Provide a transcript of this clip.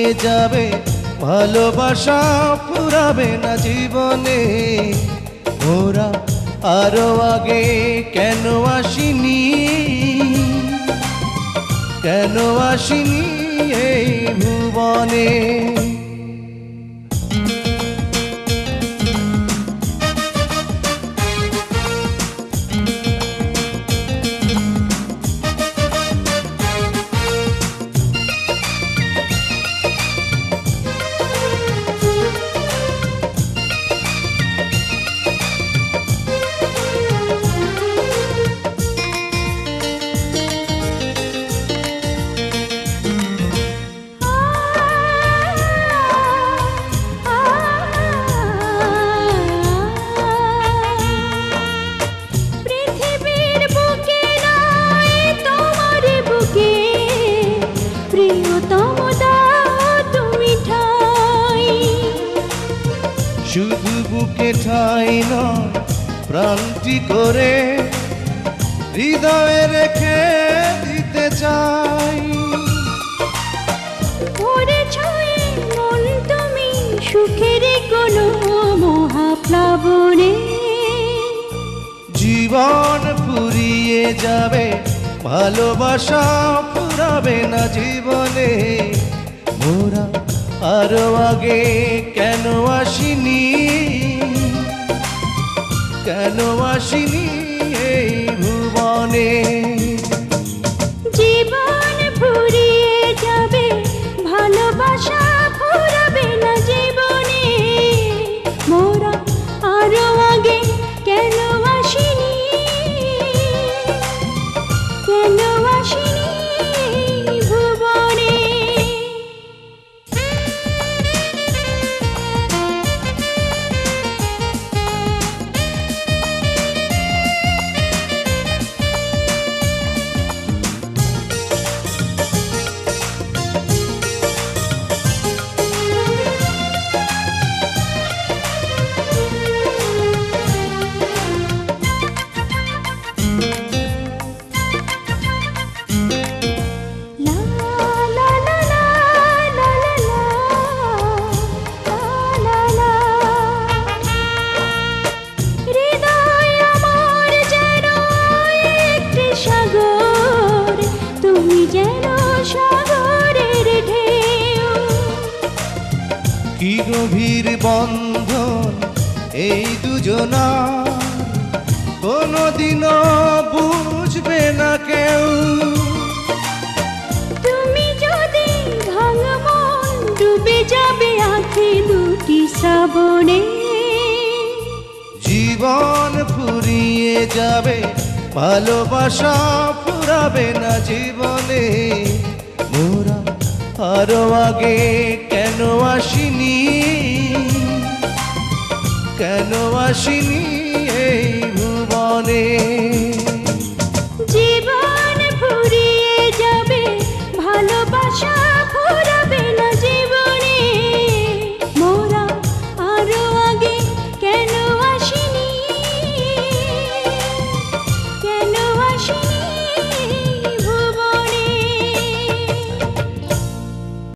যাবে ভালোবাসা ফুরাবে না জীবনে মোরা আরো আগে কেন আসিনি কেন আসিনি এই ভুবনে শুধু বুকে ঠাই নয় প্রাণটি করে হৃদয়ে রেখে দিতে চাই মন তুমি সুখের কোনো মহাপ্লাবনে জীবন ফুরিয়ে যাবে ভালোবাসা ফুরাবে না জীবনে মোরা আরো আগে কেন আসিনি কেন আসিনি এই ভুবনে জীবন ফুরিয়ে যাবে ভালোবাসা ফুরাবে না জীবনে মোরা আরো আগে কেন আসিনি কেন আসিনি ভুবনে কি গভীর বন্ধন এই দুজনার কোনদিনও বুঝবে না কেউ তুমি যদি ভাঙা মন ডুবে যাবে আঁখি দুটি শ্রাবণে জীবন ফুরিয়ে যাবে ভালোবাসা ফুরাবে না জীবনে মোরা আরো আগে কেন আসিনি কেন আসিনি এই ভুবনে